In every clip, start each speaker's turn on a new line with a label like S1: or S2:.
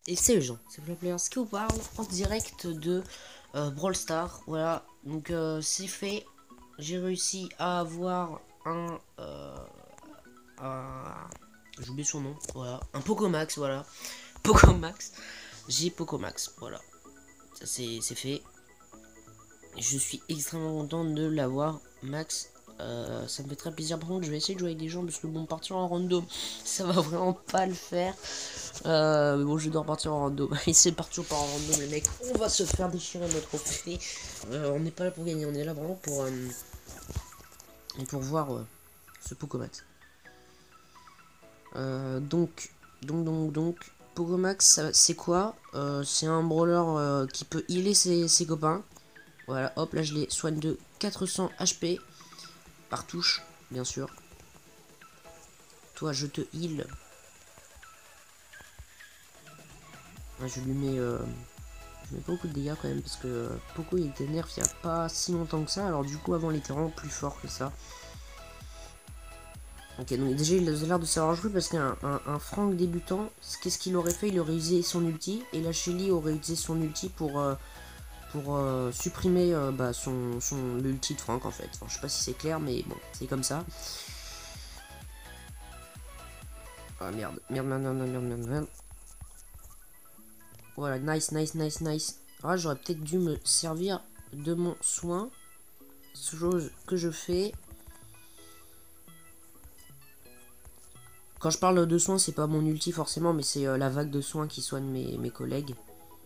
S1: Et c'est les gens, c'est Players qui vous parle en direct de Brawl Stars. Voilà, donc c'est fait. J'ai réussi à avoir un. J'ai oublié son nom, voilà. Un Pocomax, voilà. Pocomax. J'ai Pocomax, voilà. Ça c'est fait. Je suis extrêmement content de l'avoir, Max. Ça me fait très plaisir. Par contre, je vais essayer de jouer avec des gens parce que bon, partir en random, ça va vraiment pas le faire. Mais bon, je dois partir en random. Et c'est parti par en random, les mecs. On va se faire déchirer notre trophée. On n'est pas là pour gagner, on est là vraiment pour voir ce Pocomax. Donc, Pocomax, c'est quoi c'est un brawler qui peut healer ses copains. Voilà, hop, là je les soigne de 400 HP par touche, bien sûr. Toi, je te heal. Je lui mets, je mets beaucoup de dégâts quand même parce que Poco il était nerf il n'y a pas si longtemps que ça. Alors du coup, avant, il était vraiment plus fort que ça. Ok, donc déjà, il a l'air de savoir jouer parce qu'un Frank débutant, qu'est-ce qu'il aurait fait? Il aurait usé son ulti et la Shelly aurait utilisé son ulti pour supprimer l'ulti de Frank en fait. Enfin, je sais pas si c'est clair, mais bon, c'est comme ça. Ah merde, merde, merde, merde, merde, merde, merde. Voilà, nice. Ah, j'aurais peut-être dû me servir de mon soin. Chose que je fais. Quand je parle de soin, c'est pas mon ulti forcément, mais c'est la vague de soins qui soigne mes collègues.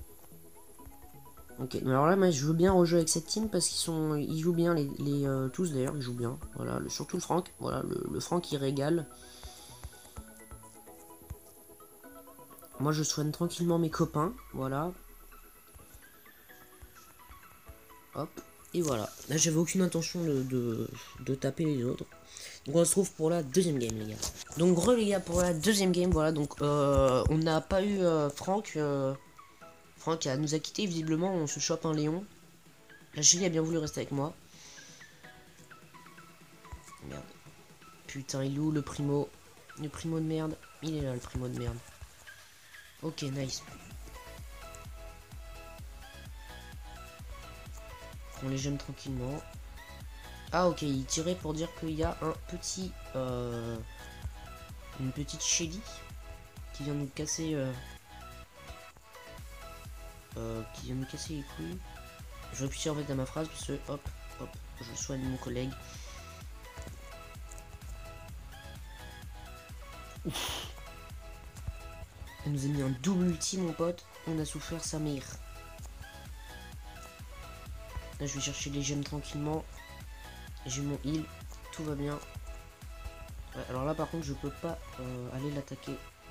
S1: Ok, mais alors là, moi, je veux bien rejouer avec cette team parce ils jouent bien, tous d'ailleurs, ils jouent bien. Voilà, surtout le Frank. Voilà, le Frank, il régale. Moi, je soigne tranquillement mes copains. Voilà. Hop. Et voilà. Là, j'avais aucune intention de taper les autres. Donc, on se retrouve pour la deuxième game, les gars. Donc, les gars, pour la deuxième game, voilà. Donc, on n'a pas eu Franck. Franck nous a quitté, visiblement. On se chope un Léon. La Julie a bien voulu rester avec moi. Merde. Putain, il est où le primo? Le primo de merde. Il est là, le primo de merde. Ok, nice. On les gemme tranquillement. Ah, ok, il tirait pour dire qu'il y a un petit. Une petite Shelly qui vient nous casser. Qui vient nous casser les couilles. Je réfléchis en fait à ma phrase parce que hop, je soigne mon collègue. Ouf. Elle nous a mis un double ulti, mon pote. On a souffert sa mère. Là, je vais chercher les gemmes tranquillement. J'ai mon heal. Tout va bien. Ouais, alors là, par contre, je peux pas aller l'attaquer.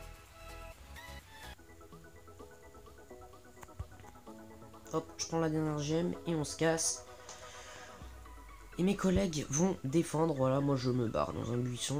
S1: Hop, je prends la dernière gemme et on se casse. Et mes collègues vont défendre. Voilà, moi, je me barre dans un buisson.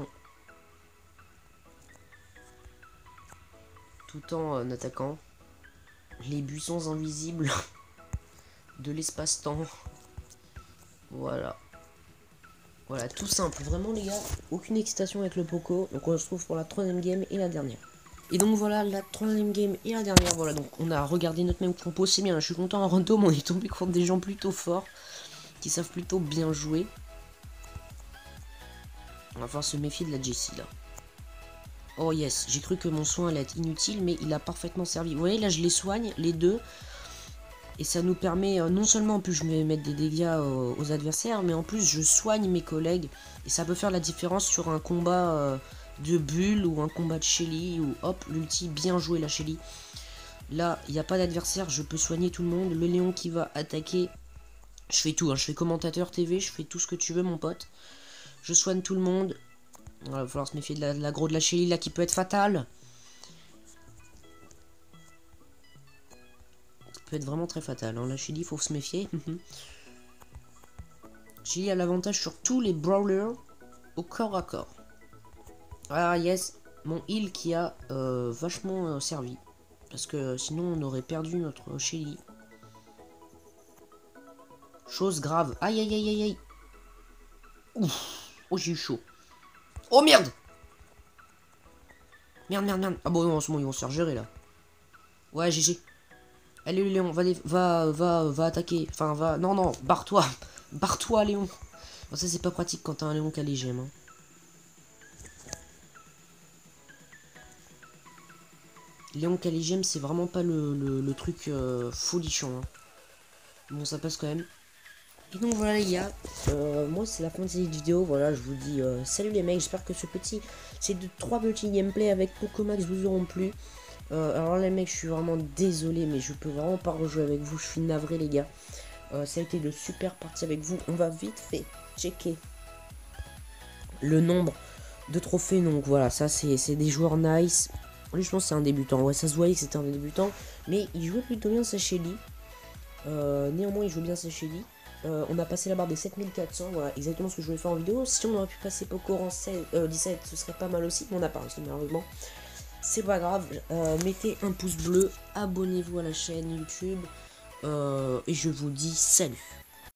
S1: Tout en attaquant les buissons invisibles de l'espace-temps. Voilà. Voilà, tout simple. Vraiment, les gars, aucune excitation avec le Poco. Donc, on se retrouve pour la troisième game et la dernière. Et donc, voilà, la troisième game et la dernière. Voilà, donc, on a regardé notre même compo. C'est bien, je suis content. En random, on est tombé contre des gens plutôt forts qui savent plutôt bien jouer. On va falloir se méfier de la Jessie, là. Oh, yes. J'ai cru que mon soin allait être inutile, mais il a parfaitement servi. Vous voyez, là, je les soigne, les deux. Et ça nous permet, non seulement en plus je vais mettre des dégâts aux adversaires, mais en plus je soigne mes collègues. Et ça peut faire la différence sur un combat de Bull ou un combat de Shelly. Ou hop, l'ulti, bien joué la Shelly. Là, il n'y a pas d'adversaire, je peux soigner tout le monde. Le Léon qui va attaquer. Je fais tout, hein, je fais commentateur TV, je fais tout ce que tu veux mon pote. Je soigne tout le monde. Il va falloir se méfier de l'aggro de la Shelly là qui peut être fatale. Peut être vraiment très fatal. Hein. La Shelly, faut se méfier. Shelly a l'avantage sur tous les brawlers au corps à corps. Ah yes, mon heal qui a vachement servi. Parce que sinon on aurait perdu notre Shelly. Chose grave. Aïe aïe aïe aïe aïe. Ouf. Oh j'ai eu chaud. Oh merde. Merde. Ah bon non, en ce moment ils vont se faire gérer là. Ouais, GG. Allez, Léon, va attaquer. Enfin, va... Non, non, barre-toi. Barre-toi, Léon. Bon, ça, c'est pas pratique quand t'as un Léon qui a les gemmes. Hein. Léon qui a les gemmes, c'est vraiment pas le truc folichon. Hein. Bon, ça passe quand même. Et donc voilà les gars, moi c'est la fin de cette vidéo, voilà je vous dis salut les mecs, j'espère que ces 3 petits gameplays avec Pocomax vous auront plu. Alors les mecs je suis vraiment désolé mais je peux vraiment pas rejouer avec vous, je suis navré les gars. Ça a été de super parties avec vous, on va vite fait checker le nombre de trophées, donc voilà ça c'est des joueurs nice. Lui je pense que c'est un débutant, ouais ça se voyait que c'était un débutant, mais il jouait plutôt bien Sacheli. Néanmoins il joue bien Sacheli. On a passé la barre des 7400, voilà exactement ce que je voulais faire en vidéo. Si on aurait pu passer Poco en 17, ce serait pas mal aussi, mais on n'a pas réussi malheureusement. C'est pas grave, mettez un pouce bleu, abonnez-vous à la chaîne YouTube, et je vous dis salut.